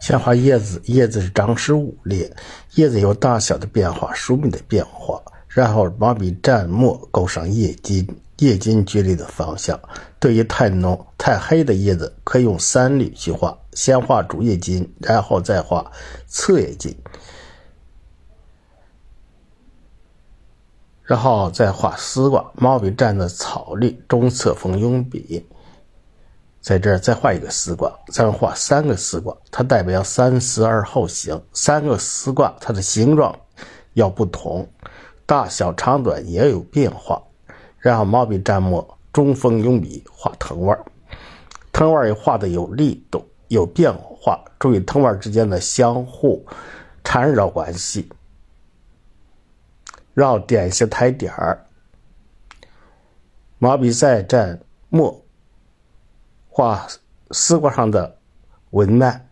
先画叶子，叶子是长势五列，叶子有大小的变化，疏密的变化。然后毛笔蘸墨勾上叶筋，叶筋距离的方向。对于太浓、太黑的叶子，可以用3缕去画，先画主叶筋，然后再画侧叶筋，然后再画丝瓜。毛笔蘸的草绿，中侧锋用笔。在这儿再画一个丝瓜，再画3个丝瓜，它代表三思而后行。3个丝瓜它的形状要不同，大小长短也有变化。然后毛笔蘸墨，中锋用笔画藤蔓，藤蔓也画的有力度有变化，注意藤蔓之间的相互缠绕关系。然后点一些抬点儿，毛笔再蘸墨画丝瓜上的纹脉，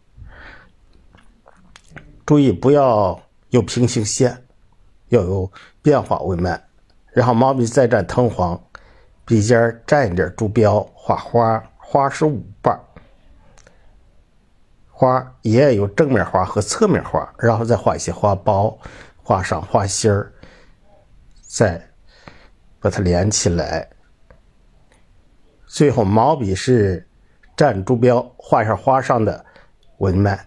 注意不要有平行线，要有变化纹脉。然后毛笔再蘸藤黄，笔尖蘸一点竹标，画花，花是5瓣，花也有正面花和侧面花，然后再画一些花苞，画上花心儿，再把它连起来。最后毛笔是蘸竹标，画一下花上的纹脉。